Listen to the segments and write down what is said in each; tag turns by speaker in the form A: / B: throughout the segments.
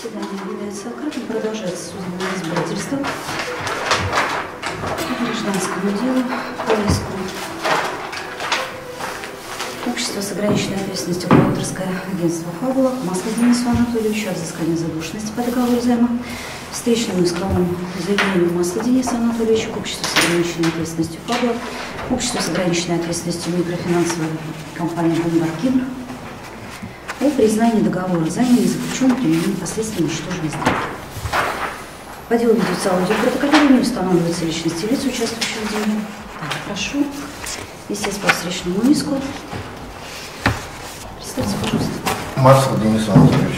A: Заседание является открытым. Продолжается судебное разбирательство по гражданскому делу по иску общество с ограниченной ответственностью бухгалтерское агентство «Фабула» Масло Денису Анатольевичу о взыскании задолженности по договору займа, встречному исковому заявлению Масло Дениса Анатольевича к обществу с ограниченной ответственностью «Фабула», обществу с ограниченной ответственностью микрофинансовой компании «Бомбаркин» о признании договора займа не заключенным при непосредственно ничтожной сделки. По делу ведется аудиопротоколирование, устанавливаются личности лиц, участвующих в деле. Так, прошу. Сесть по встречному иску. Представьте, пожалуйста.
B: Масло Денис Анатольевич,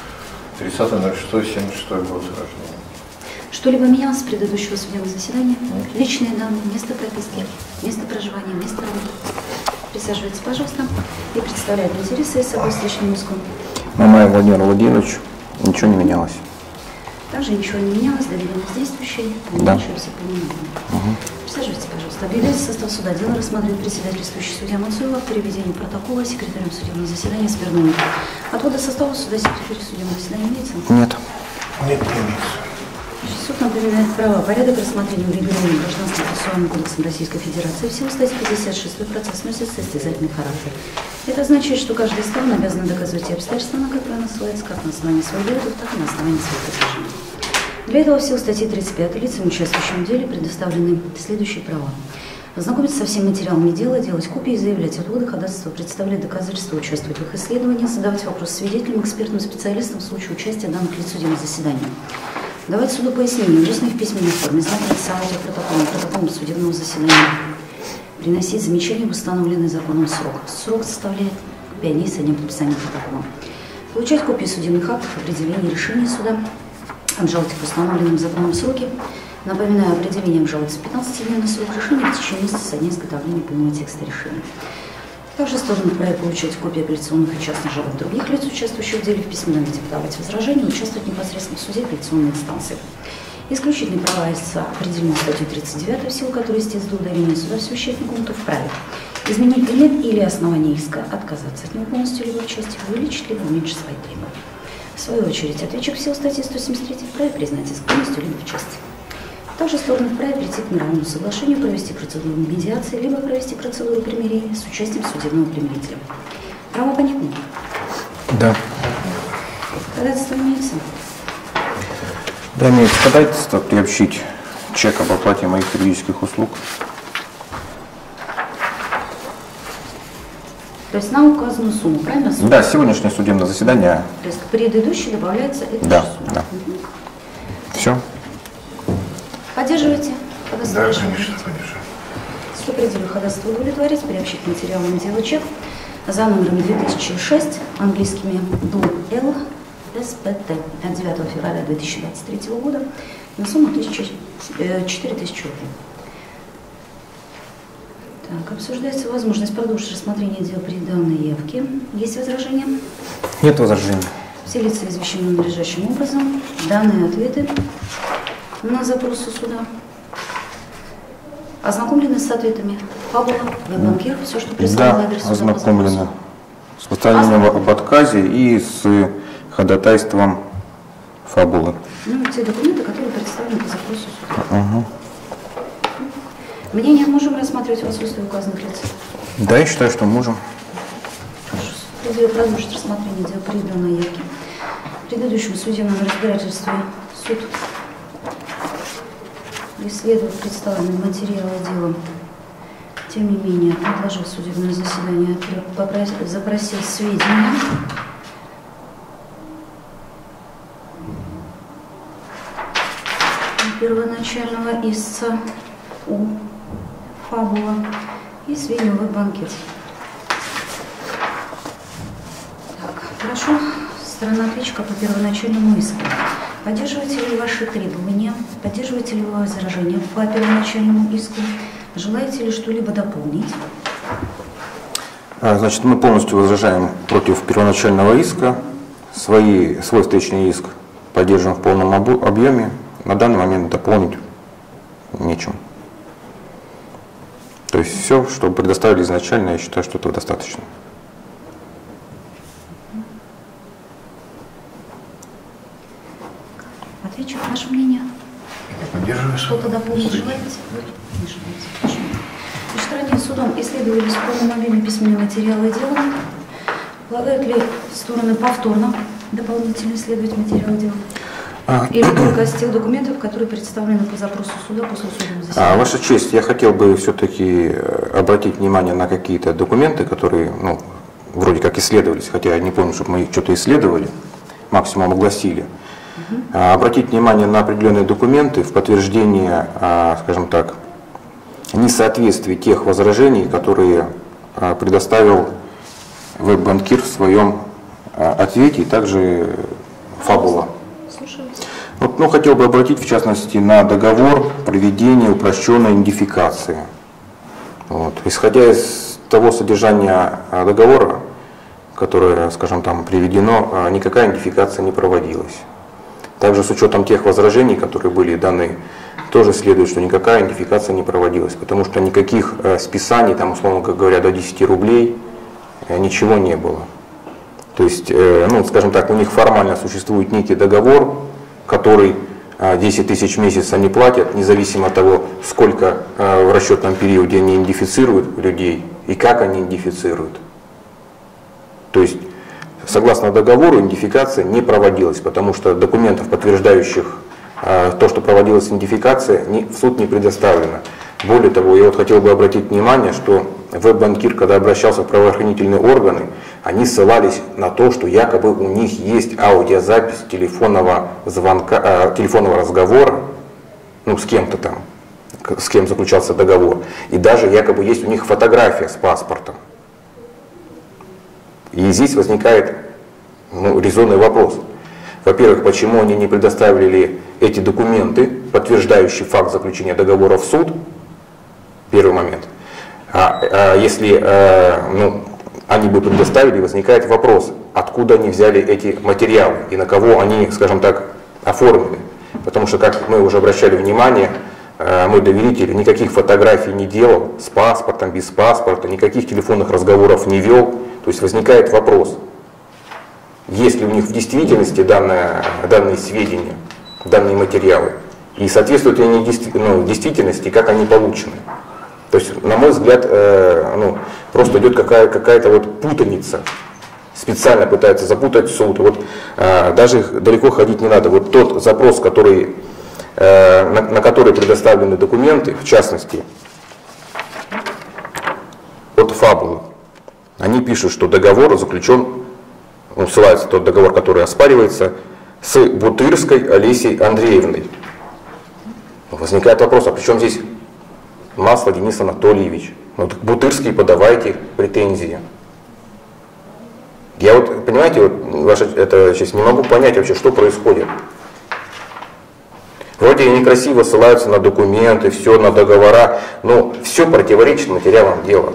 B: 30.06.76 год рождения.
A: Что-либо менялось с предыдущего судебного заседания? Личные данные, место прописки, место проживания, место работы. Присаживайтесь, пожалуйста, и представляйте интересы собой встречному иску.
C: Мамаев Владимир Владимирович, ничего не менялось.
A: Также ничего не менялось, доверенность действующей,
C: да.
A: Присаживайтесь, пожалуйста. Объявляется состав суда. Дело рассматривает председательствующий судья Мацуева, переведение протокола секретарем судебного заседания Смирновым. Отвода состава суда секретаря судебного заседания имеется?
C: Нет.
B: Нет, не имеется.
A: Суд напоминает права. Порядок рассмотрения урегулирования Гражданским процессуальным кодексом Российской Федерации в силу статьи 56 процесс носит состязательный характер. Это означает, что каждая сторона обязана доказывать те обстоятельства, на которые она ссылается, как на основании своих доводов, так и на основании своих возражений. Для этого в силу статьи 35 лицам, участвующим в деле, предоставлены следующие права. Ознакомиться со всеми материалами дела, делать копии, заявлять отводы, ходатайства, представлять доказательства, участвовать в их исследованиях, задавать вопросы свидетелям, экспертным специалистам в случае участия данных лиц в судебном заседании. Давать суду пояснения, устных в письменной форме, знакомиться с аудиопротоколом, протоколом судебного заседания, приносить замечания в установленный законом срок. Срок составляет 5 дней со дня подписания протокола. Получать копии судебных актов, определений решений суда, обжаловать их в установленном законом сроке. Напоминаю, определение обжалуется в 15-дневный срок решения в течение месяца со дня изготовления полного текста решения. Также стороны вправе получать копии апелляционных и частных жалоб других лиц, участвующих в деле, в письменном виде подавать возражения, участвовать непосредственно в суде апелляционной инстанции. Исключительные права определены статьей 39, в силу которой истец до удаления суда всего вещественных пунктов вправе изменить предмет или основание иска, отказаться от него полностью либо в части, увеличить либо уменьшить свои требования. В свою очередь, ответчик в силу статьи 173 вправе признать иск полностью либо в части. Также стороны вправе прийти к мировому соглашению, провести процедуру медиации, либо провести процедуру примирения с участием судебного примирителя. Право понятно?
C: Да.
A: Ходатайство имеется?
C: Да, имеется ходатайство приобщить чек об оплате моих юридических услуг.
A: То есть на указанную сумму, правильно? Сумма?
C: Да, сегодняшнее судебное заседание.
A: То есть к предыдущей добавляется эта
C: да,
A: сумма.
C: Да. Все.
A: Поддерживаете?
B: Да, конечно, поддерживаю.
A: Суд определил ходатайство удовлетворить, приобщить материалам дела чек за номером 2006 английскими ДУЛ СПТ от 9 февраля 2023 года на сумму 4000 рублей. Так, обсуждается возможность продолжить рассмотрение дела при данной явке. Есть возражения?
C: Нет возражений.
A: Все лица извещены надлежащим образом. Данные ответы на запросы суда ознакомлены с ответами Фабула, веб-банкир, все, что прислал
C: Да,
A: адресу.
C: ознакомлено с постановлением об отказе и с ходатайством Фабулы.
A: Ну, те документы, которые представлены по запросу суда. Мнение можем рассматривать в отсутствии указанных лиц?
C: Да, я считаю, что можем.
A: Предел продолжить рассмотрение дела при данной явке. В предыдущем судебном разбирательстве суд исследовал представленные материалы дела. Тем не менее, отложил судебное заседание, запросил сведения первоначального истца у Фабула и сведения в банкет. Так, хорошо. Сторона ответчика по первоначальному иску. Поддерживаете ли ваши требования? Поддерживаете ли вы возражения по первоначальному иску? Желаете ли что-либо дополнить?
C: Значит, мы полностью возражаем против первоначального иска. Свой встречный иск поддерживаем в полном объеме. На данный момент дополнить нечем. То есть все, что предоставили изначально, я считаю, что этого достаточно.
A: Отвечу. Ваше мнение?
B: Поддерживаю.
A: Что-то дополнить желаете? Не желаете. Почему? Значит, ранее судом исследовались в полном объеме письменные материалы дела. Полагают ли стороны повторно дополнительно исследовать материалы дела? Или только из тех документов, которые представлены по запросу суда после судебного заседания?
C: Ваша честь, я хотел бы все-таки обратить внимание на какие-то документы, которые, ну, вроде как исследовались, хотя я не помню, чтобы мы что-то исследовали, максимум огласили. Обратить внимание на определенные документы в подтверждение, скажем так, несоответствия тех возражений, которые предоставил веб-банкир в своем ответе, и также фабула. Вот, ну, хотел бы обратить в частности на договор проведения упрощенной идентификации. Вот. Исходя из того содержания договора, которое, скажем, там приведено, никакая идентификация не проводилась. Также с учетом тех возражений, которые были даны, тоже следует, что никакая идентификация не проводилась, потому что никаких списаний, там, условно говоря, до 10 рублей ничего не было. То есть, ну, скажем так, у них формально существует некий договор, который 10 тысяч в месяц они платят, независимо от того, сколько в расчетном периоде они идентифицируют людей и как они идентифицируют. То есть, согласно договору, идентификация не проводилась, потому что документов, подтверждающих то, что проводилась идентификация, в суд не предоставлено. Более того, я вот хотел бы обратить внимание, что веб-банкир, когда обращался в правоохранительные органы, они ссылались на то, что якобы у них есть аудиозапись телефонного звонка, телефонного разговора, ну, с кем-то там, с кем заключался договор. И даже якобы есть у них фотография с паспортом. И здесь возникает, ну, резонный вопрос. Во-первых, почему они не предоставили эти документы, подтверждающие факт заключения договора в суд? Первый момент. Если ну, они бы предоставили, возникает вопрос, откуда они взяли эти материалы и на кого они, скажем так, оформлены. Потому что, как мы уже обращали внимание, мой доверитель никаких фотографий не делал с паспортом, без паспорта, никаких телефонных разговоров не вел. То есть возникает вопрос, есть ли у них в действительности данные сведения, данные материалы, и соответствуют ли они действительности, как они получены. То есть, на мой взгляд, ну, просто идет какая-то вот путаница. Специально пытаются запутать суд. Вот, даже далеко ходить не надо. Вот тот запрос, который, на который предоставлены документы, в частности, от фабулы, они пишут, что договор заключен, ссылается тот договор, который оспаривается, с Бутырской Олесей Андреевной. Возникает вопрос, а при чем здесь Масло Денис Анатольевич? Ну, так Бутырский, подавайте претензии. Я вот, понимаете, вот, ваша, это сейчас не могу понять вообще, что происходит. Вроде они красиво ссылаются на документы, все, на договора, но все противоречит материалам дела.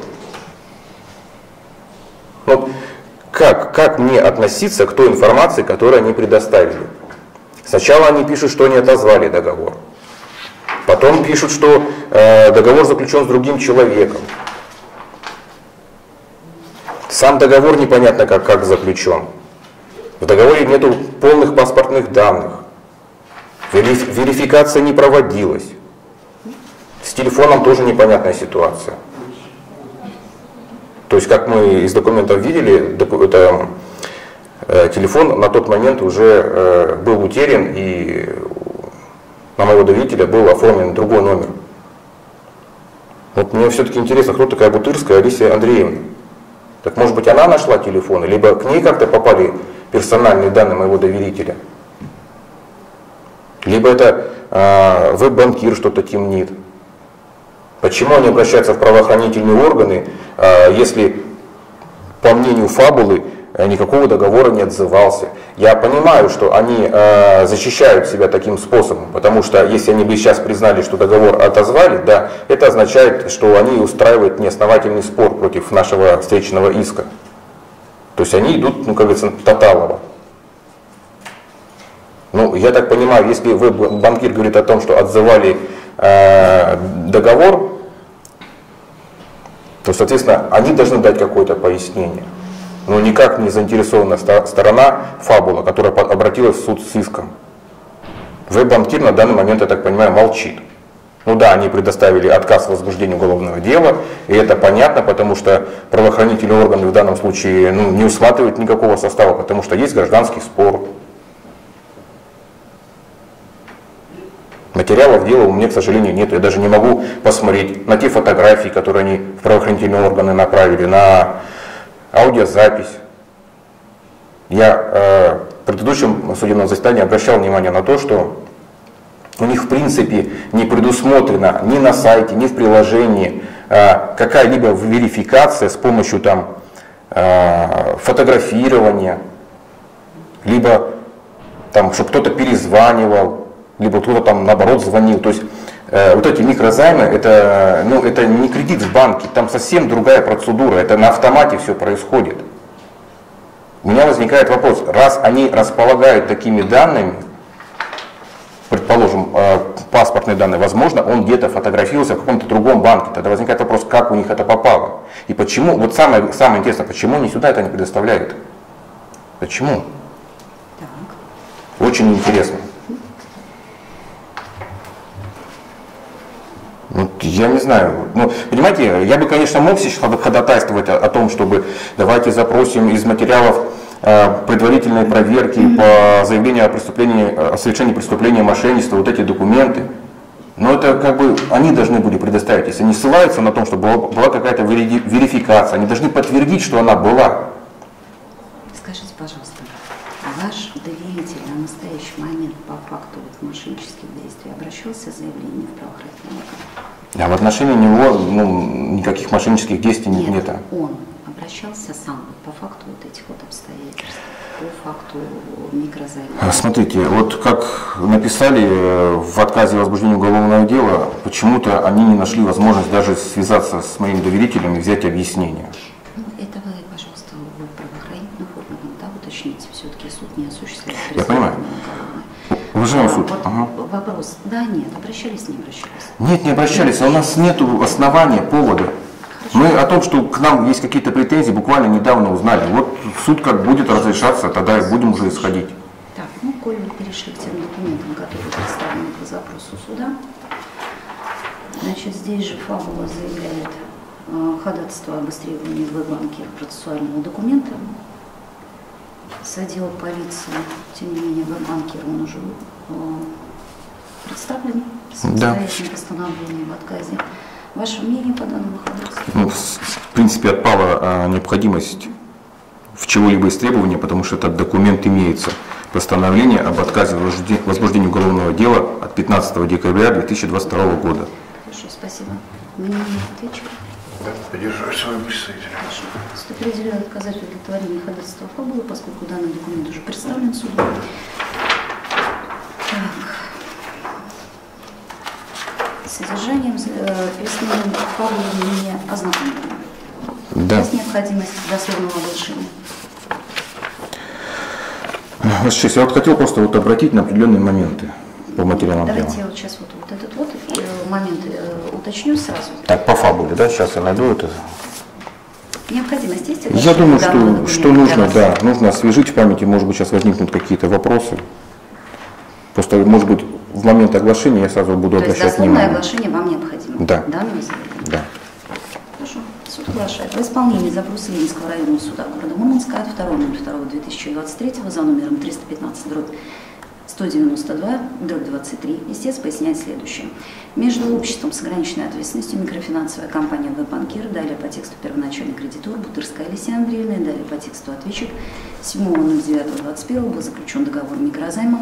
C: Ну, как мне относиться к той информации, которую они предоставили? Сначала они пишут, что они отозвали договор. Потом пишут, что договор заключен с другим человеком. Сам договор непонятно как заключен. В договоре нету полных паспортных данных. Верификация не проводилась. С телефоном тоже непонятная ситуация. То есть, как мы из документов видели, это, телефон на тот момент уже был утерян, и на моего доверителя был оформлен другой номер. Вот мне все-таки интересно, кто такая Бутырская Олеся Андреевна? Так может быть она нашла телефон, либо к ней как-то попали персональные данные моего доверителя? Либо это веб-банкир что-то темнит. Почему они обращаются в правоохранительные органы, если, по мнению фабулы, никакого договора не отзывался? Я понимаю, что они защищают себя таким способом, потому что если они бы сейчас признали, что договор отозвали, да, это означает, что они устраивают неосновательный спор против нашего встречного иска. То есть они идут, ну, как говорится, тоталово. Ну, я так понимаю, если веб-банкир говорит о том, что отзывали договор, то, соответственно, они должны дать какое-то пояснение. Но никак не заинтересованная сторона фабула, которая обратилась в суд с иском. Веб-банкир на данный момент, я так понимаю, молчит. Ну да, они предоставили отказ в возбуждении уголовного дела, и это понятно, потому что правоохранительные органы в данном случае не усматривают никакого состава, потому что есть гражданский спор. Материалов дела у меня, к сожалению, нет. Я даже не могу посмотреть на те фотографии, которые они в правоохранительные органы направили, на аудиозапись. Я в предыдущем судебном заседании обращал внимание на то, что у них в принципе не предусмотрена ни на сайте, ни в приложении какая-либо верификация с помощью фотографирования, либо чтобы кто-то перезванивал, либо кто-то наоборот звонил. То есть вот эти микрозаймы, это не кредит в банке, там совсем другая процедура, это на автомате все происходит. У меня возникает вопрос, раз они располагают такими данными, предположим, паспортные данные, возможно, он где-то фотографировался в каком-то другом банке, тогда возникает вопрос, как у них это попало. И почему, вот самое интересное, почему они сюда это не предоставляют? Почему? Так. Очень интересно. Я не знаю. Понимаете, я бы, конечно, мог сейчас ходатайствовать о том, чтобы давайте запросим из материалов предварительной проверки по заявлению о совершении преступления мошенничества вот эти документы. Но это они должны были предоставить. Если они ссылаются на том, что была какая-то верификация, они должны подтвердить, что она была.
A: Скажите, пожалуйста, ваш доверитель на настоящий момент по факту мошеннических действий обращался с заявлением в правоохранительные органы?
C: А в отношении него никаких мошеннических действий нет.
A: Он обращался сам по факту вот этих вот обстоятельств, по факту микрозайма.
C: Смотрите, вот как написали в отказе о возбуждении уголовного дела, почему-то они не нашли возможность даже связаться с моим доверителем и взять объяснение.
A: Это вы, пожалуйста, в правоохранительных органах, уточните, все-таки суд не осуществляет.
C: Я понимаю. Уважаемый суд.
A: Вопрос. Да, нет, обращались, не обращались?
C: Нет, не обращались, а у нас нет основания, повода. Хорошо. Мы о том, что к нам есть какие-то претензии, буквально недавно узнали. Вот суд как будет разрешаться, тогда и будем уже исходить.
A: Так, коль вы перешли к тем документам, которые представлены по запросу суда, значит, здесь же фабула заявляет ходатайство об истребовании в банке процессуального документа с отдела полиции. Тем не менее, веб-банкер, он уже представлен самостоятельное постановление в отказе. Ваше мнение по данному ходатайству?
C: В принципе, отпала необходимость в чего-либо истребования, потому что этот документ имеется. Постановление об отказе в возбуждении уголовного дела от 15 декабря 2022 года.
A: Хорошо, спасибо. Мнение ответчика?
B: Да, поддерживаю своего представителя.
A: Хорошо. Суд определяет отказать в удовлетворении ходатайства фабулы, поскольку данный документ уже представлен суду. Так. Содержанием пояснением фабулы не ознакомлено.
C: Да.
A: Есть необходимость дословного оглашения.
C: Ваша честь, я хотел просто обратить на определенные моменты по материалам дела.
A: Давайте я сейчас вот этот момент уточню сразу.
C: Так, по фабуле, да, сейчас я найду это.
A: Необходимость есть?
C: Я думаю, что нужно, да, нужно освежить в памяти, может быть, сейчас возникнут какие-то вопросы. Просто, может быть, в момент оглашения я сразу буду обращать внимание.
A: То есть дословное оглашение вам необходимо?
C: Да.
A: Данного заявления?
C: Да.
A: Хорошо. Суд оглашает. В исполнении запроса Ленинского районного суда города Мурманска от 2.02.2023 за номером 315/192/23 истец поясняет следующее. Между обществом с ограниченной ответственностью микрофинансовая компания веб-банкир, далее по тексту первоначальный кредитор Бутырская Алисия Андреевна, и далее по тексту ответчик 7.09.21 был заключен договор микрозайма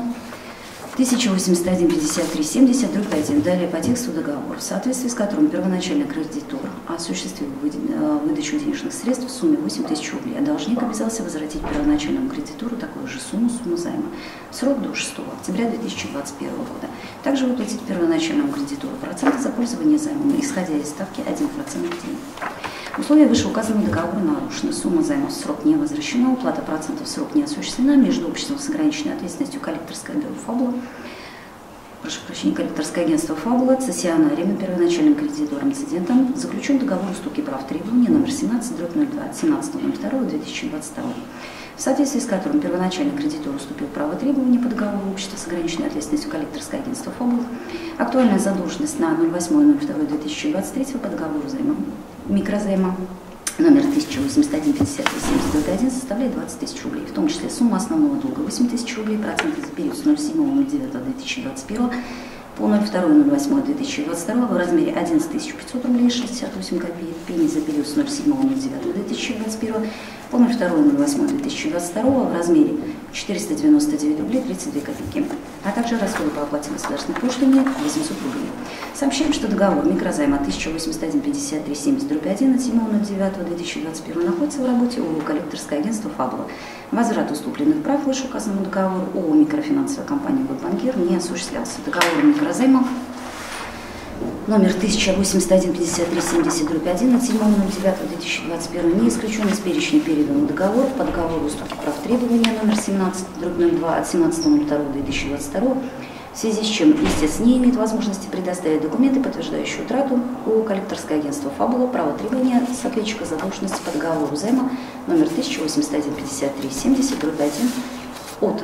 A: 1081-53-70/1, далее по тексту договора, в соответствии с которым первоначальный кредитор осуществил выдачу денежных средств в сумме 8 тысяч рублей, а должник обязался возвратить первоначальному кредитору такую же сумму займа в срок до 6 октября 2021 года. Также выплатить первоначальному кредитору проценты за пользование займом, исходя из ставки 1% в день. Условия вышеуказанного договора нарушены, сумма займа в срок не возвращена, уплата процентов в срок не осуществлена, между обществом с ограниченной ответственностью коллекторское бюро «Фабула» прошу прощения, коллекторское агентство «Фабула», цессионарием, первоначальным кредитором, цедентом заключен договор уступки прав требования номер 17/02 от 17.02.2022, в соответствии с которым первоначальный кредитор уступил право требования по договору общества с ограниченной ответственностью коллекторское агентство «Фабула». Актуальная задолженность на 08.02.2023 по договору микрозайма номер 1081-53-70-1 составляет 20 тысяч рублей, в том числе сумма основного долга 8 тысяч рублей, проценты за период с 07.09.2021 по 02.08.2022 в размере 11 500 рублей 68 копеек, пени за период с 07.09.2021 по 02.08.2022 в размере 499 рублей 32 копейки, а также расходы по оплате государственной пошлины 800 рублей. Сообщаем, что договор микрозайма 1081-53-70-1 от 7.09.2021 находится в работе ООО «Коллекторское агентство «Фабула». Возврат уступленных прав вышеуказанному договору ООО «Микрофинансовая компания «Веб-банкир» не осуществлялся. Договор микрозайма номер 1081-53-70-1 от 7.09.2021 не исключен из перечня переданных договоров по договору уступки прав требования номер 17/02 от 17.02.2022, в связи с чем истец не имеет возможности предоставить документы, подтверждающие утрату ООО «Коллекторское агентство «Фабула» права требования с ответчика задолженности по договору займа номер 1081-53-70-1 от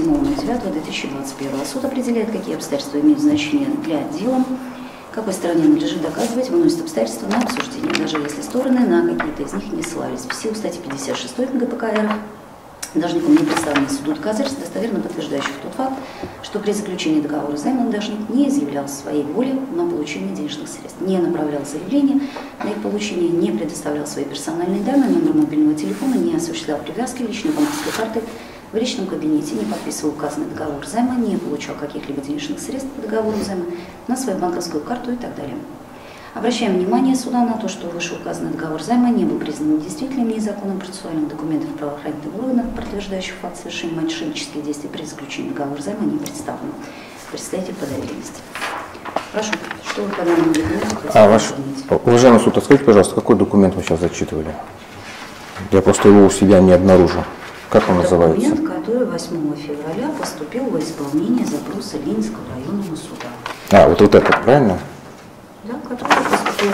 A: 07.09.2021. Суд определяет, какие обстоятельства имеют значение для дела, какой стороне надлежит доказывать, выносит обстоятельства на обсуждение, даже если стороны на какие-то из них не ссылались. В силу статьи 56 ГПК РФ должником не представлены суду доказательств, достоверно подтверждающих тот факт, что при заключении договора займа должник не изъявлял своей воли на получение денежных средств, не направлял заявление на их получение, не предоставлял свои персональные данные, номер мобильного телефона, не осуществлял привязки личной банковской карты в личном кабинете, не подписывал указанный договор займа, не получал каких-либо денежных средств по договору займа на свою банковскую карту и так далее. Обращаем внимание суда на то, что вышеуказанный договор займа не был признан недействительным, незаконным процессуальных документов правоохранительных органов, подтверждающих факт совершения мошеннических действий при заключении договора займа, не представлен. Представитель по доверенности. Прошу, что вы по данному документу хотите изменить?
C: Уважаемый суд, скажите, пожалуйста, какой документ вы сейчас зачитывали? Я просто его у себя не обнаружил. Как он называется?
A: Документ, который 8 февраля поступил в исполнение запроса Ленинского районного суда.
C: Вот этот, правильно?
A: Да, который поступил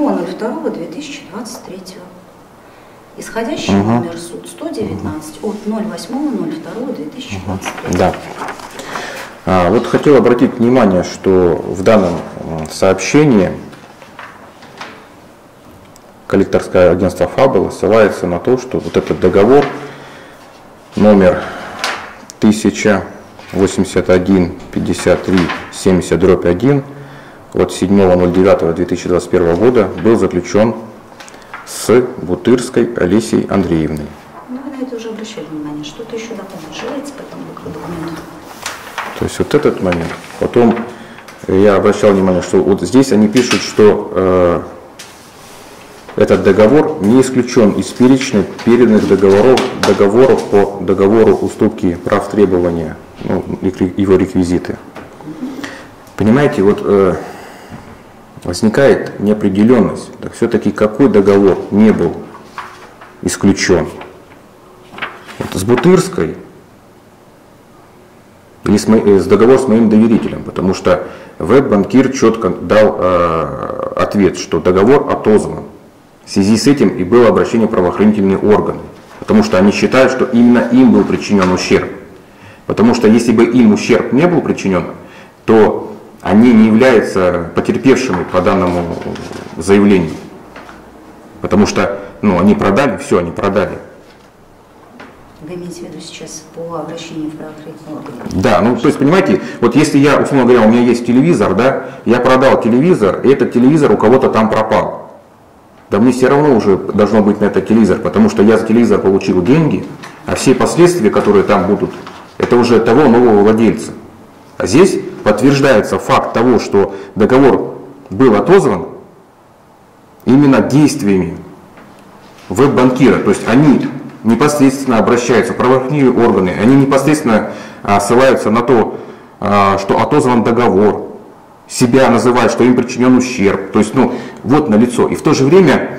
A: 8.02.2023. Исходящий номер суд 119 от 08.02.2023.
C: Да. Вот хотел обратить внимание, что в данном сообщении коллекторское агентство «Фабула» ссылается на то, что вот этот договор номер 1081-53-70-1 от 7.09.2021 года был заключен с Бутырской Олесей Андреевной.
A: Ну, вы на это уже обращали внимание. Что-то еще дополнить желаете по этому документу?
C: То есть вот этот момент. Потом я обращал внимание, что вот здесь они пишут, что этот договор не исключен из перечня переданных договоров по договору уступки прав требования, его реквизиты. Понимаете, вот возникает неопределенность. Так все-таки какой договор не был исключен? Вот с Бутырской или с договор с моим доверителем? Потому что Веб-банкир четко дал ответ, что договор отозван. В связи с этим и было обращение в правоохранительные органы, потому что они считают, что именно им был причинен ущерб. Потому что если бы им ущерб не был причинен, то они не являются потерпевшими по данному заявлению. Потому что они продали, все, они продали.
A: Вы имеете в виду сейчас по обращению в правоохранительные органы?
C: Да, то есть, понимаете, вот если я, условно говоря, у меня есть телевизор, да, я продал телевизор, и этот телевизор у кого-то там пропал. Да мне все равно уже должно быть на этот телевизор, потому что я за телевизор получил деньги, а все последствия, которые там будут, это уже того нового владельца. А здесь подтверждается факт того, что договор был отозван именно действиями Веб-банкира. То есть они непосредственно обращаются в правоохранительные органы, они непосредственно ссылаются на то, что отозван договор, себя называют, что им причинен ущерб. То есть, вот налицо. И в то же время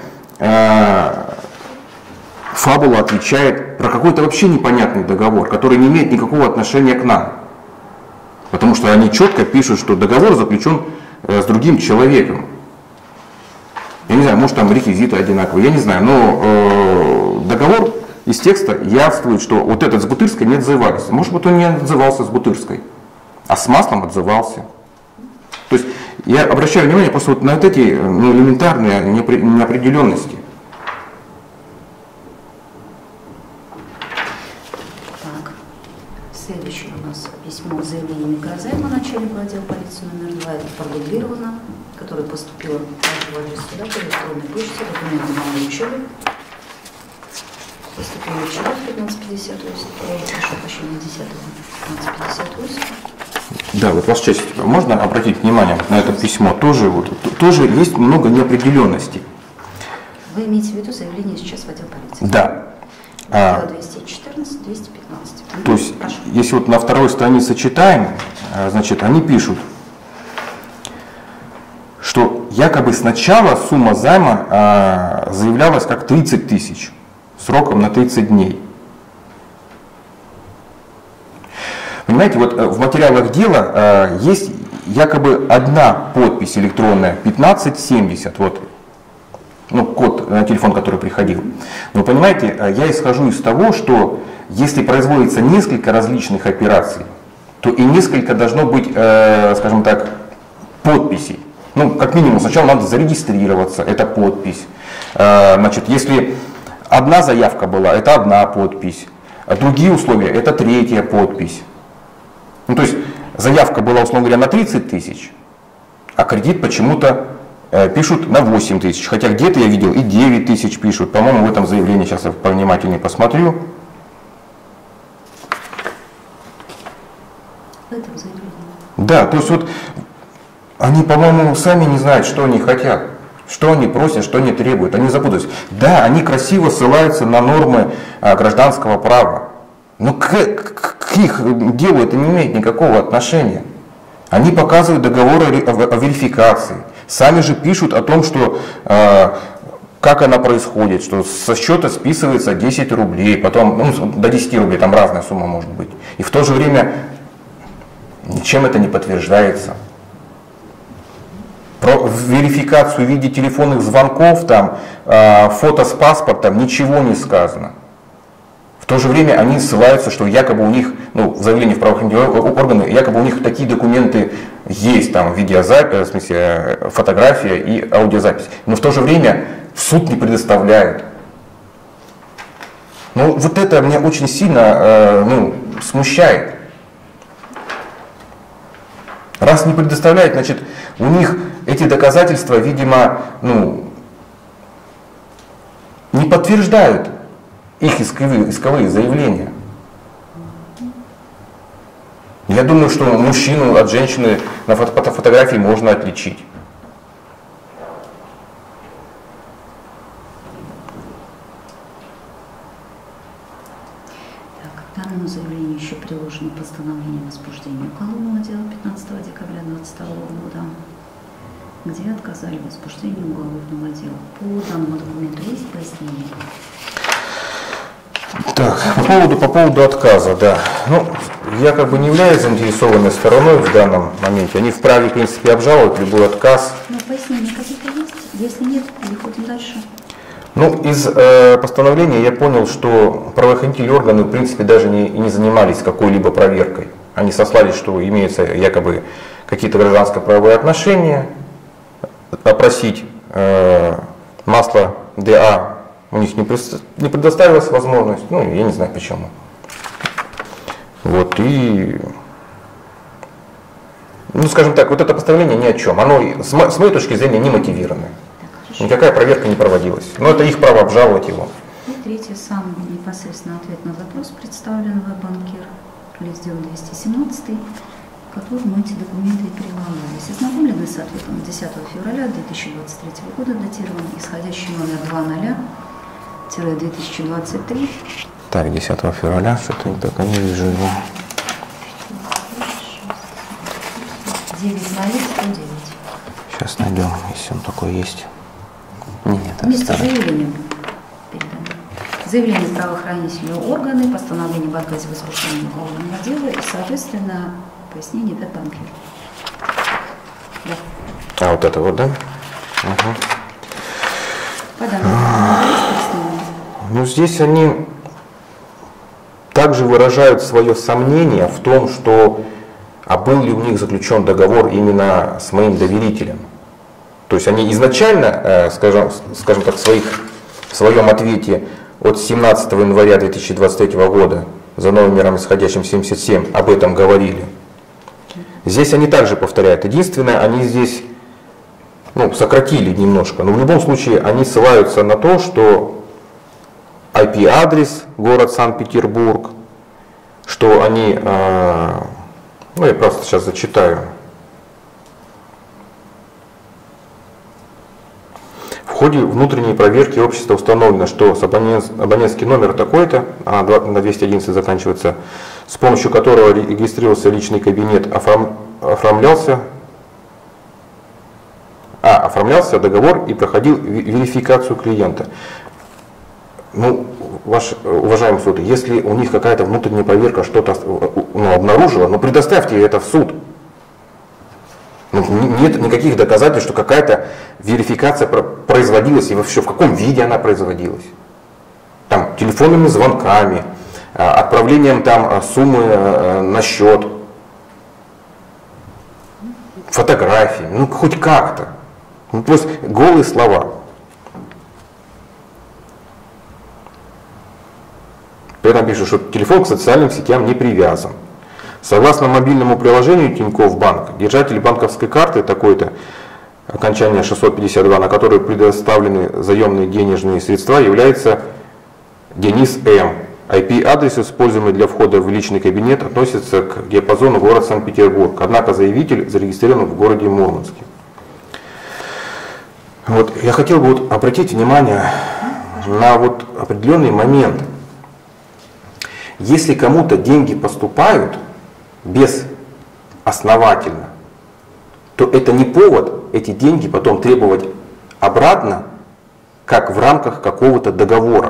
C: Фабула отвечает про какой-то вообще непонятный договор, который не имеет никакого отношения к нам. Потому что они четко пишут, что договор заключен с другим человеком. Я не знаю, может там реквизиты одинаковые, я не знаю, но договор из текста явствует, что вот этот с Бутырской не отзывались. Может быть, он не отзывался с Бутырской, а с маслом отзывался. То есть я обращаю внимание просто вот на вот эти элементарные неопределенности.
A: Так, следующее у нас письмо с заявлением микрозайма начальнику отдела полиции номер 2. Это продублировано, которое поступило в адрес суда по электронной почте, документы на учебе. Поступили вчера в 15:58, прошу прощения, 10:15:58.
C: Да, вот Ваша честь, можно обратить внимание на это письмо? Тоже есть много неопределенностей.
A: Вы имеете в виду заявление сейчас в отдел полиции?
C: Да.
A: Дело 214, 215.
C: То есть,
A: прошу.
C: если вот на второй странице читаем, значит, они пишут, что якобы сначала сумма займа заявлялась как 30 тысяч, сроком на 30 дней. Понимаете, вот в материалах дела есть якобы одна подпись электронная, 1570, вот, код на телефон, который приходил. Но понимаете, я исхожу из того, что если производится несколько различных операций, то и несколько должно быть, скажем так, подписей. Как минимум, сначала надо зарегистрироваться, это подпись. Значит, если одна заявка была, это одна подпись. А другие условия, это третья подпись. То есть заявка была, условно говоря, на 30 тысяч, а кредит почему-то пишут на 8 тысяч. Хотя где-то я видел и 9 тысяч пишут. По-моему, в этом заявлении, сейчас я повнимательнее посмотрю.
A: В этом заявлении.
C: Да, то есть вот они, по-моему, сами не знают, что они хотят, что они просят, что они требуют. Они запутались. Да, они красиво ссылаются на нормы гражданского права. Но к их делу это не имеет никакого отношения. Они показывают договор о верификации. Сами же пишут о том, что как она происходит, что со счета списывается 10 рублей, потом до 10 рублей, там разная сумма может быть. И в то же время ничем это не подтверждается. Про верификацию в виде телефонных звонков, фото с паспортом ничего не сказано. В то же время они ссылаются, что якобы у них, в заявлении в правоохранительные органы, якобы у них такие документы есть, видеозапись, в смысле фотография и аудиозапись. Но в то же время в суд не предоставляют. Вот это меня очень сильно смущает. Раз не предоставляют, значит, у них эти доказательства, видимо, не подтверждают их исковые заявления. Я думаю, что мужчину от женщины на фотографии можно отличить.
A: К данному заявлению еще приложено постановление о возбуждении уголовного дела 15 декабря 2022 года, где отказали в возбуждении уголовного дела. По данному документу есть пояснение?
C: Так, по поводу отказа, да. Я не являюсь заинтересованной стороной в данном моменте. Они вправе, в принципе, обжаловать любой отказ.
A: Пояснения какие-то есть? Если нет, переходим дальше.
C: Из постановления я понял, что правоохранительные органы, в принципе, даже не занимались какой-либо проверкой. Они сослались, что имеются якобы какие-то гражданско-правовые отношения, опросить масло ДА у них не предоставилась возможность, я не знаю почему. Скажем так, вот это постановление ни о чем. Оно, с моей точки зрения, не мотивированное. Никакая проверка не проводилась. Но это их право обжаловать его.
A: И третий, самый непосредственно ответ на вопрос, представленного банкир, раздел 217, к которому эти документы и прилагались. Ознакомлены с ответом 10 февраля 2023 года, датирован исходящий номер 20-2023.
C: Так, 10 февраля, что-то я так не вижу его.
A: 90109.
C: Сейчас найдем, если он такой есть. Нет,
A: Вместе с заявлением передано. Заявление правоохранительные органы, постановление об отказе возбуждения уголовного дела и, соответственно, Пояснение от банкира. Да.
C: А, вот это вот, да? Угу.
A: По данным.
C: Ну, здесь они также выражают свое сомнение в том, что, а был ли у них заключен договор именно с моим доверителем. То есть они изначально, скажем так, в своем ответе от 17 января 2023 года за номером исходящим 77 об этом говорили. Здесь они также повторяют. Единственное, они здесь сократили немножко, но в любом случае они ссылаются на то, что IP-адрес город Санкт-Петербург, что они, я просто сейчас зачитаю. В ходе внутренней проверки общества установлено, что абонентский номер такой-то, на 211 заканчивается, с помощью которого регистрировался личный кабинет, оформлялся договор и проходил верификацию клиента. Ну, ваш уважаемый суд, если у них какая-то внутренняя проверка что-то обнаружила, предоставьте это в суд. Нет никаких доказательств, что какая-то верификация производилась и вообще в каком виде она производилась. Там, телефонными звонками, отправлением там суммы на счет, фотографии, хоть как-то. То есть голые слова. При этом пишут, что телефон к социальным сетям не привязан. Согласно мобильному приложению Тинькофф Банк, держатель банковской карты такой-то, окончание 652, на которой предоставлены заемные денежные средства, является Денис М. IP-адрес, используемый для входа в личный кабинет, относится к диапазону город Санкт-Петербург, однако заявитель зарегистрирован в городе Мурманске. Я хотел бы обратить внимание на определенный момент. Если кому-то деньги поступают безосновательно, то это не повод эти деньги потом требовать обратно, как в рамках какого-то договора.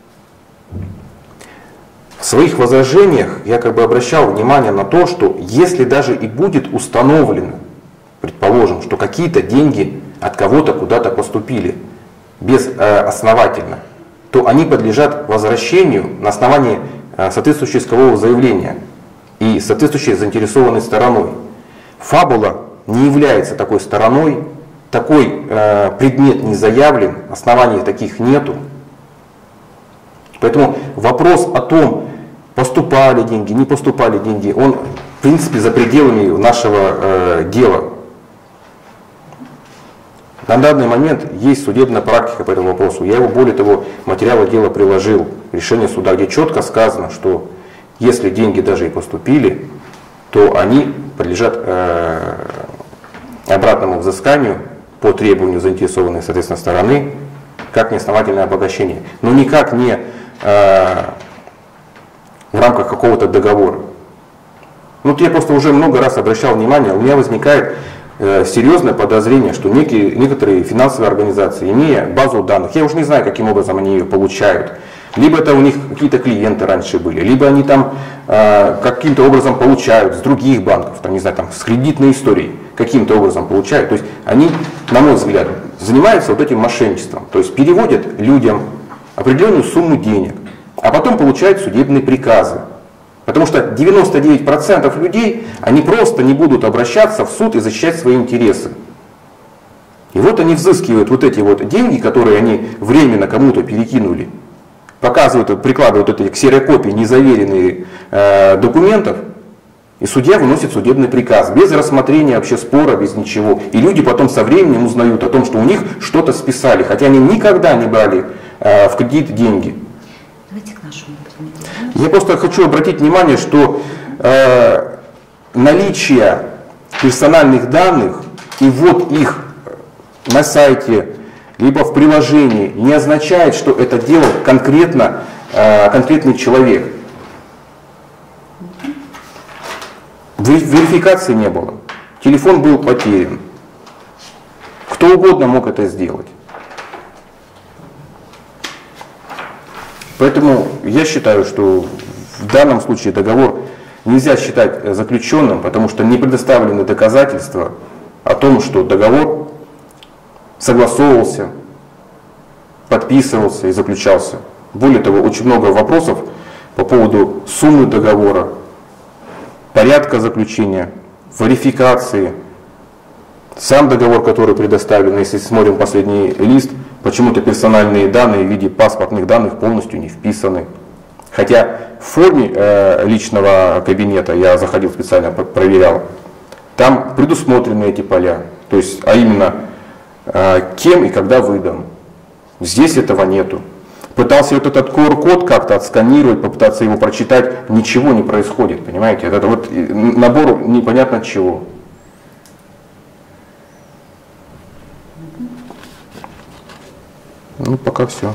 C: В своих возражениях я обращал внимание на то, что если даже и будет установлено, предположим, что какие-то деньги от кого-то куда-то поступили безосновательно, то они подлежат возвращению на основании соответствующего искового заявления и соответствующей заинтересованной стороной. Фабула не является такой стороной, такой предмет не заявлен, оснований таких нету. Поэтому вопрос о том, поступали деньги, не поступали деньги, он в принципе за пределами нашего дела. На данный момент есть судебная практика по этому вопросу. Я его, более того, материалы дела приложил, решение суда, где четко сказано, что если деньги даже и поступили, то они подлежат обратному взысканию по требованию заинтересованной, соответственно, стороны, как неосновательное обогащение, но никак не в рамках какого-то договора. Я просто уже много раз обращал внимание, у меня возникает серьезное подозрение, что некоторые финансовые организации, имея базу данных, я уже не знаю, каким образом они ее получают, либо это у них какие-то клиенты раньше были, либо они там каким-то образом получают с других банков, с кредитной историей, каким-то образом получают. То есть они, на мой взгляд, занимаются этим мошенничеством, то есть переводят людям определенную сумму денег, а потом получают судебные приказы. Потому что 99% людей, они просто не будут обращаться в суд и защищать свои интересы. И они взыскивают эти деньги, которые они временно кому-то перекинули, показывают, прикладывают эти ксерокопии незаверенные документов, и судья выносит судебный приказ, без рассмотрения вообще спора, без ничего. И люди потом со временем узнают о том, что у них что-то списали, хотя они никогда не брали в кредит деньги.
A: Давайте к нашему предмету.
C: Я просто хочу обратить внимание, что наличие персональных данных и их на сайте, либо в приложении не означает, что это делал конкретный человек. Верификации не было. Телефон был потерян. Кто угодно мог это сделать. Поэтому я считаю, что в данном случае договор нельзя считать заключенным, потому что не предоставлены доказательства о том, что договор согласовывался, подписывался и заключался. Более того, очень много вопросов по поводу суммы договора, порядка заключения, верификации. Сам договор, который предоставлен, если смотрим последний лист, почему-то персональные данные в виде паспортных данных полностью не вписаны. Хотя в форме личного кабинета, я заходил специально, проверял, там предусмотрены эти поля. То есть, а именно, кем и когда выдан. Здесь этого нету. Пытался вот этот QR-код как-то отсканировать, попытаться его прочитать, ничего не происходит, понимаете? Это вот набор непонятно чего. Ну, пока все.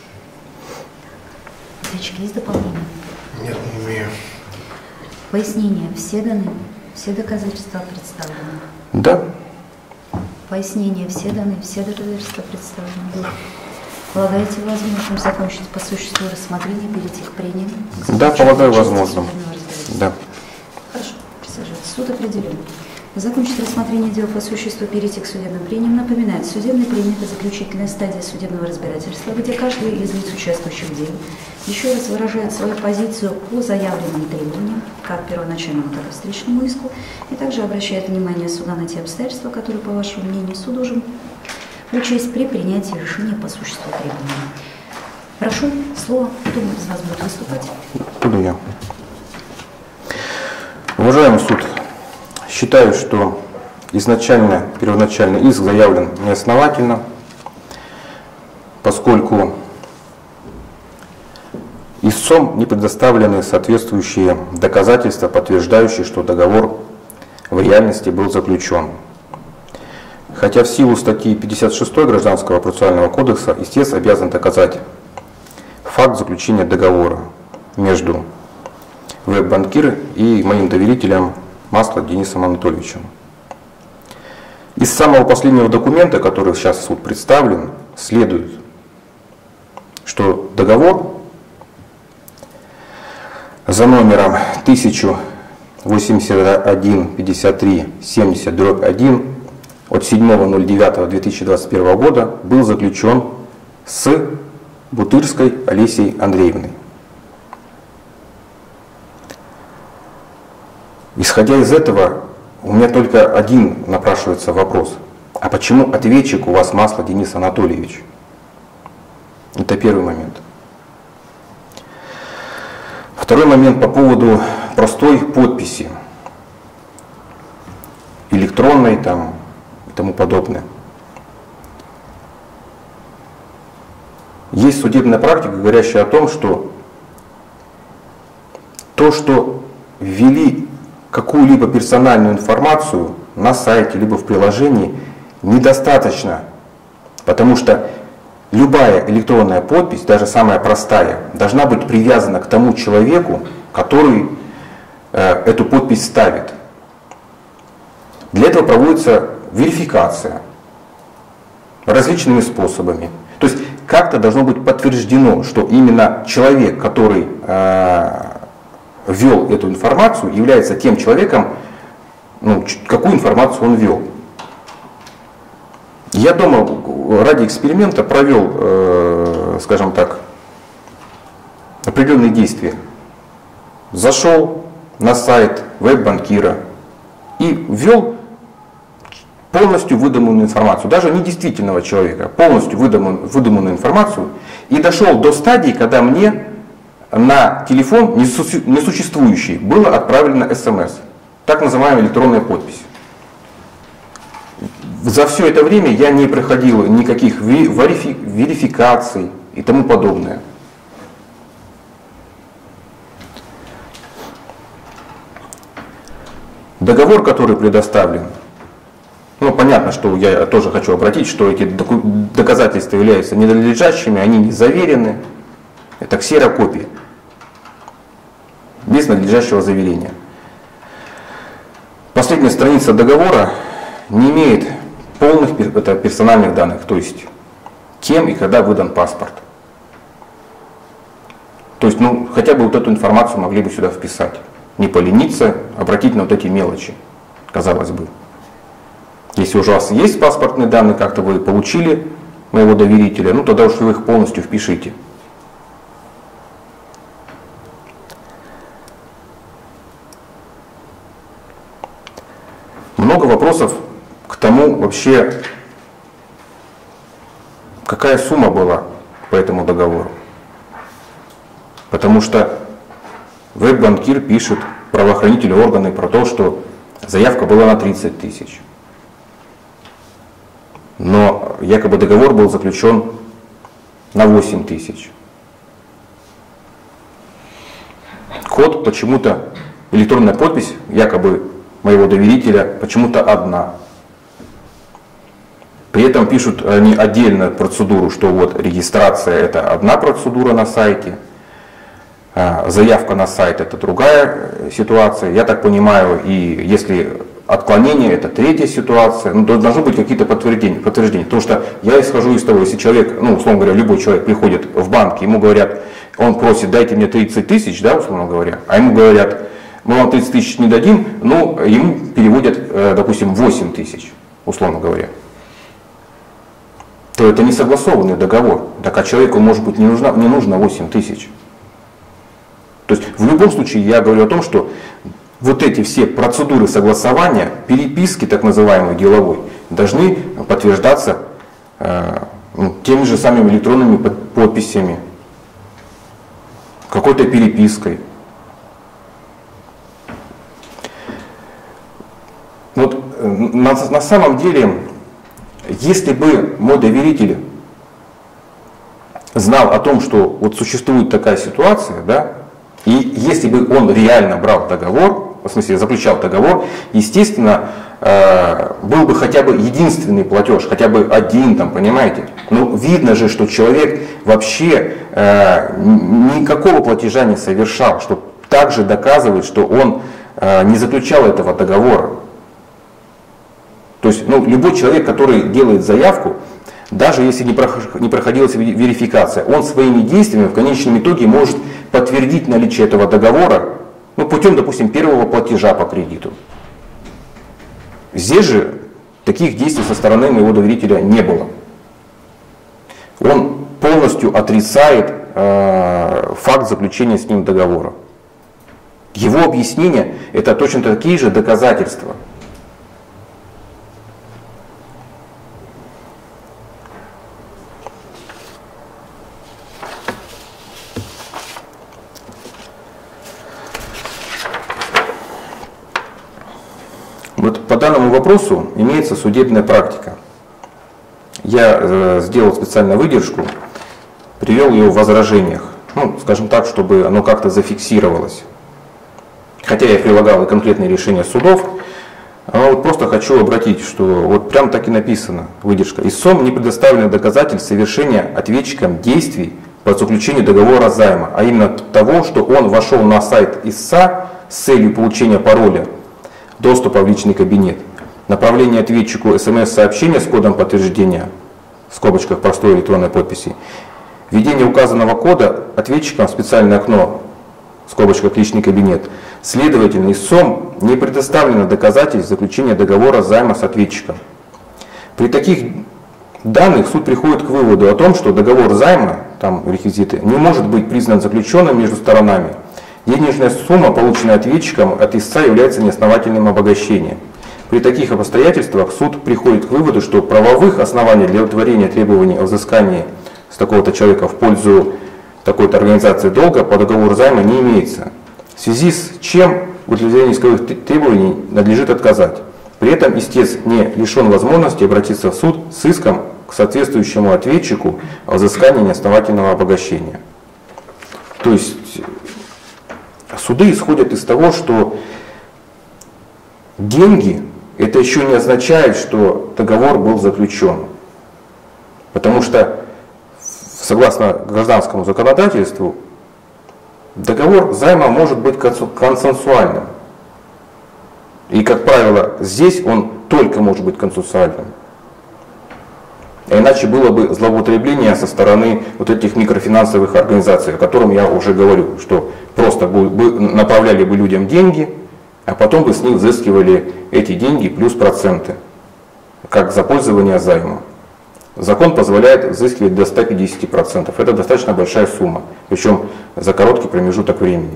A: Ответчик, есть дополнение?
B: Нет, не имею.
A: Пояснения все даны, все доказательства представлены.
C: Да.
A: Пояснения все даны, все доказательства представлены. Полагаете возможным закончить по существу рассмотрение, перейти к прениям?
C: Да, полагаю возможным. Да.
A: Хорошо, присаживайтесь. Суд определен. Закончить рассмотрение дел по существу, перейти к судебным прениям. Напоминает, судебные прения – это заключительная стадия судебного разбирательства, где каждый из лиц, участвующих в деле, еще раз выражает свою позицию по заявленным требованиям, как первоначальному, так и встречному иску, и также обращает внимание суда на те обстоятельства, которые, по вашему мнению, суд должен учесть при принятии решения по существу требований. Прошу, слово. Кто из вас будет выступать?
C: Буду я. Уважаемый суд, считаю, что первоначальный иск заявлен неосновательно, поскольку истцом не предоставлены соответствующие доказательства, подтверждающие, что договор в реальности был заключен. Хотя в силу статьи 56 Гражданского процессуального кодекса истец обязан доказать факт заключения договора между веб-банкиром и моим доверителем Масло Денисом Анатольевичем. Из самого последнего документа, который сейчас в суд представлен, следует, что договор за номером 1081-53-70-1 от 7.09.2021 года был заключен с Бутырской Олесей Андреевной. Исходя из этого, у меня только один напрашивается вопрос. А почему ответчик у вас Масло Денис Анатольевич? Это первый момент. Второй момент по поводу простой подписи. Электронной там и тому подобное. Есть судебная практика, говорящая о том, что то, что ввели какую-либо персональную информацию на сайте, либо в приложении, недостаточно, потому что любая электронная подпись, даже самая простая, должна быть привязана к тому человеку, который эту подпись ставит. Для этого проводится верификация различными способами. То есть как-то должно быть подтверждено, что именно человек, который ввел эту информацию, является тем человеком, какую информацию он ввел. Я дома ради эксперимента провел, скажем так, определенные действия. Зашел на сайт веб-банкира и ввел полностью выдуманную информацию, даже не действительного человека, полностью выдуманную информацию, и дошел до стадии, когда мне на телефон несуществующий было отправлено СМС, так называемая электронная подпись. За все это время я не проходил никаких верификаций и тому подобное. Договор, который предоставлен, понятно, что я тоже хочу обратить, что эти доказательства являются ненадлежащими, они не заверены. Это ксерокопия, без надлежащего заверения. Последняя страница договора не имеет полных персональных данных, то есть кем и когда выдан паспорт. То есть, хотя бы вот эту информацию могли бы сюда вписать. не полениться, обратить на вот эти мелочи, казалось бы. Если уже у вас есть паспортные данные, как-то вы получили моего доверителя, ну тогда уж вы их полностью впишите. Много вопросов к тому вообще, какая сумма была по этому договору. Потому что веб-банкир пишет правоохранительные органы про то, что заявка была на 30 тысяч. Но якобы договор был заключен на 8 тысяч. Код почему-то, электронная подпись якобы моего доверителя почему-то одна. При этом пишут они отдельно процедуру, что вот регистрация это одна процедура на сайте, заявка на сайт это другая ситуация. Я так понимаю, и если отклонение это третья ситуация, ну, должны быть какие-то подтверждения. Потому что я исхожу из того, если человек, ну, условно говоря, любой человек приходит в банк, ему говорят, он просит, дайте мне 30 тысяч, да, условно говоря, а ему говорят, мы вам 30 тысяч не дадим, ну, ему переводят, допустим, 8 тысяч, условно говоря. То это не согласованный договор. Так а человеку, может быть, не нужно 8 тысяч. То есть в любом случае я говорю о том, что вот эти все процедуры согласования, переписки так называемой деловой, должны подтверждаться теми же самыми электронными подписями, какой-то перепиской. Вот на самом деле, если бы мой доверитель знал о том, что вот существует такая ситуация, да, и если бы он реально брал договор, в смысле заключал договор, естественно, был бы хотя бы единственный платеж, хотя бы один, там, понимаете? Но видно же, что человек вообще никакого платежа не совершал, что также доказывает, что он не заключал этого договора. То есть, ну, любой человек, который делает заявку, даже если не проходилась верификация, он своими действиями в конечном итоге может подтвердить наличие этого договора, ну, путем, допустим, первого платежа по кредиту. Здесь же таких действий со стороны моего доверителя не было. Он полностью отрицает факт заключения с ним договора. Его объяснения – это точно такие же доказательства. Вот по данному вопросу имеется судебная практика. Я сделал специальную выдержку, привел ее в возражениях, ну, скажем так, чтобы оно как-то зафиксировалось. Хотя я прилагал и конкретные решения судов, но вот просто хочу обратить, что вот прям так и написано, выдержка. Истцом не предоставлено доказательств совершения ответчиком действий по заключению договора займа, а именно того, что он вошел на сайт истца с целью получения пароля, доступа в личный кабинет, направление ответчику СМС-сообщения с кодом подтверждения, в скобочках простой электронной подписи, введение указанного кода ответчиком в специальное окно, в скобочках личный кабинет. Следовательно, истцом не предоставлено доказательств заключения договора займа с ответчиком. При таких данных суд приходит к выводу о том, что договор займа, там реквизиты, не может быть признан заключенным между сторонами. Денежная сумма, полученная ответчиком от истца, является неосновательным обогащением. При таких обстоятельствах суд приходит к выводу, что правовых оснований для удовлетворения требований о взыскании с такого-то человека в пользу такой-то организации долга по договору займа не имеется. В связи с чем в удовлетворении исковых требований надлежит отказать. При этом истец не лишен возможности обратиться в суд с иском к соответствующему ответчику о взыскании неосновательного обогащения. То есть суды исходят из того, что деньги это еще не означает, что договор был заключен. Потому что согласно гражданскому законодательству договор займа может быть консенсуальным. И, как правило, здесь он только может быть консенсуальным. А иначе было бы злоупотребление со стороны вот этих микрофинансовых организаций, о котором я уже говорю, что просто направляли бы людям деньги, а потом бы с них взыскивали эти деньги плюс проценты, как за пользование займом. Закон позволяет взыскивать до 150%. Это достаточно большая сумма, причем за короткий промежуток времени.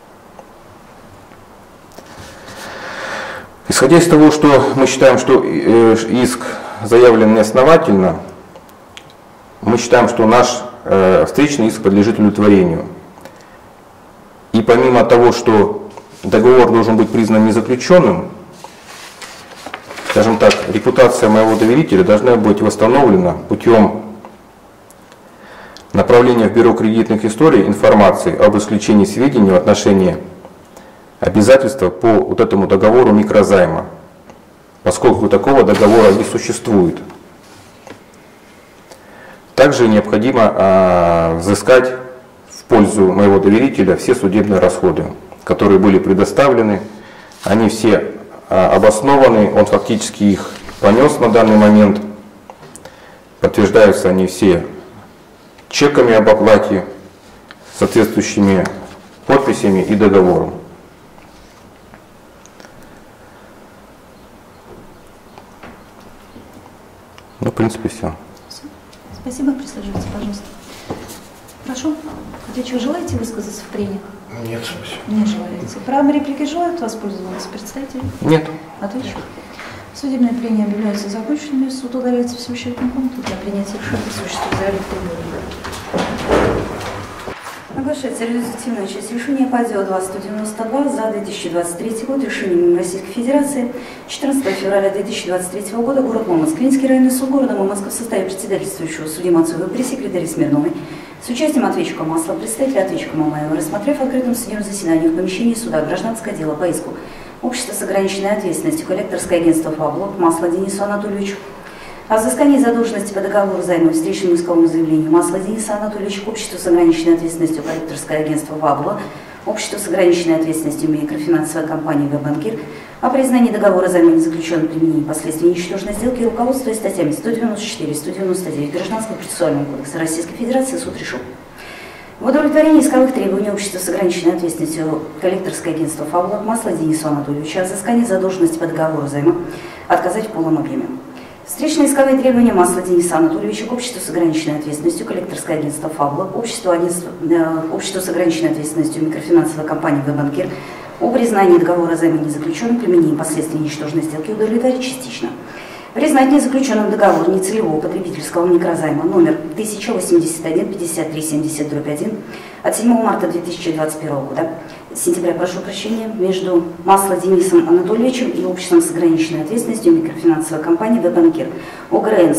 C: Исходя из того, что мы считаем, что иск заявлен неосновательно, мы считаем, что наш встречный иск подлежит удовлетворению. И помимо того, что договор должен быть признан незаключенным, скажем так, репутация моего доверителя должна быть восстановлена путем направления в Бюро кредитных историй информации об исключении сведений в отношении обязательства по вот этому договору микрозайма, поскольку такого договора не существует. Также необходимо взыскать в пользу моего доверителя все судебные расходы, которые были предоставлены. Они все обоснованы, он фактически их понес на данный момент. Подтверждаются они все чеками об оплате, соответствующими подписями и договором. Ну, в принципе, все.
A: Спасибо, присаживайтесь, пожалуйста. Прошу, отвечу, желаете высказаться в прениях?
B: Нет, спасибо.
A: Не желаете. Правом реплики желают воспользоваться представители?
C: Нет.
A: Отвечу. Судебные прения объявляются законченными, суд удаляется в совещательную комнату для принятия решения по существу за электронную. Оглашается результативная часть решения по делу 2192 за 2023 год решением Российской Федерации 14 февраля 2023 года город Мурманск, Клинский районный суд города Мурманска в составе председательствующего судьи Мацуевой пресс-секретаря Смирновой с участием ответчика Масла, представителя ответчика Мамаева, рассмотрев в открытом судебном заседании в помещении суда гражданское дело по иску общества с ограниченной ответственностью, коллекторское агентство «Фаблот», Масла Денису Анатольевичу, о взыскании задолженности по договору займа встречному исковому заявлению Масла Дениса Анатольевича к обществу с ограниченной ответственностью коллекторское агентство «Вабло», обществу с ограниченной ответственностью микрофинансовая компания «Вебанкир» о признании договора займа незаключенным применением последствий ничтожной сделки, руководствуясь статьями 194 и 199 Гражданского процессуального кодекса Российской Федерации, суд решил. В удовлетворении исковых требований общества с ограниченной ответственностью коллекторское агентство «Фаблот» Масла Денису Анатольевича о взыскании задолженности по договору займа отказать в полном объеме. Встречные исковые требования Масла Дениса Анатольевича к обществу с ограниченной ответственностью коллекторское агентство «Фабла», обществу с ограниченной ответственностью микрофинансовой компании «Вебанкир» о признании договора займа незаключенным применением последствий ничтожной сделки удовлетворить частично. Признать незаключенным договор нецелевого потребительского микрозайма номер 1081-5370-1 от 7 марта 2021 года, сентября, прошу прощения, между Масло Денисом Анатольевичем и обществом с ограниченной ответственностью микрофинансовой компании «Вебанкир» ОГРН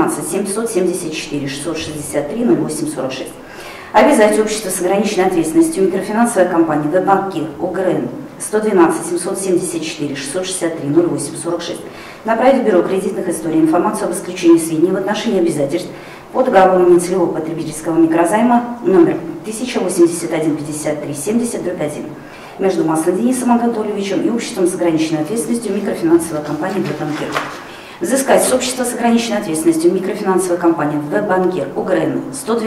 A: 112-774-663-0846. Обязать общество с ограниченной ответственностью микрофинансовой компании «Вебанкир» ОГРН 112-774-663-0846 направить в Бюро кредитных историй информацию об исключении сведений в отношении обязательств по договору нецелевого потребительского микрозайма номер 1081-5370-1 между Масло Денисом Анатольевичем и обществом с ограниченной ответственностью микрофинансовой компании «Вебанкир». Взыскать с общества с ограниченной ответственностью микрофинансовой компании «Вебанкир» ОГРН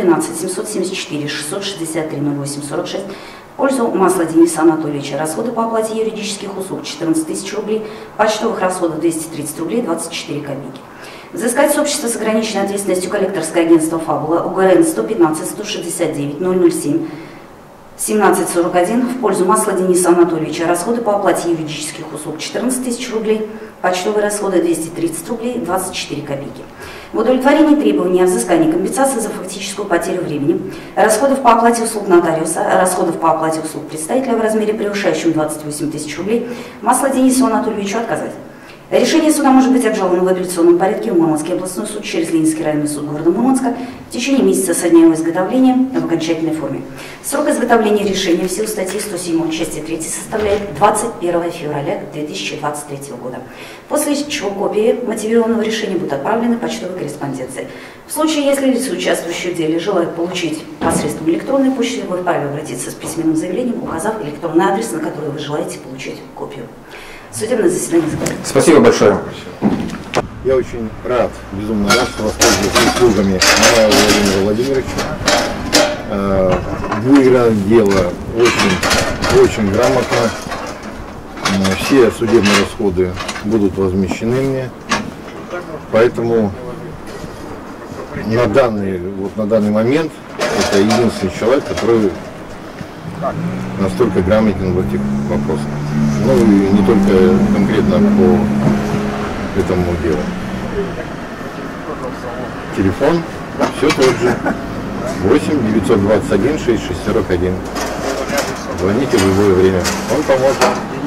A: 112-774-663-0846 в пользу Масла Дениса Анатольевича расходы по оплате юридических услуг 14 тысяч рублей, почтовых расходов 230 рублей 24 копейки. Взыскать с общества с ограниченной ответственностью коллекторское агентство «Фабула» ОГРН 115-169-007 1741 в пользу Масла Дениса Анатольевича расходы по оплате юридических услуг 14 тысяч рублей, почтовые расходы 230 рублей 24 копейки. В удовлетворении требований о взыскании компенсации за фактическую потерю времени, расходов по оплате услуг нотариуса, расходов по оплате услуг представителя в размере превышающем 28 тысяч рублей Масла Денису Анатольевичу отказать. Решение суда может быть обжаловано в апелляционном порядке в Мурманский областной суд через Ленинский районный суд города Мурманска в течение месяца со дня его изготовления в окончательной форме. Срок изготовления решения в силу статьи 107 части 3 составляет 21 февраля 2023 года, после чего копии мотивированного решения будут отправлены почтовой корреспонденцией. В случае, если лицо, участвующее в деле, желает получить посредством электронной почты, вы вправе обратиться с письменным заявлением, указав электронный адрес, на который вы желаете получить копию. Судебное заседание закрыто.
C: Спасибо большое.
B: Я очень рад, безумно рад, что воспользовался услугами Мамаева Владимира Владимировича. Выиграно дело очень грамотно. Все судебные расходы будут возмещены мне. Поэтому на данный момент это единственный человек, который настолько грамотен в этих вопросах. Ну и не только конкретно по этому делу. Телефон все тот же. 8 921 6641. Звоните в любое время. Он поможет.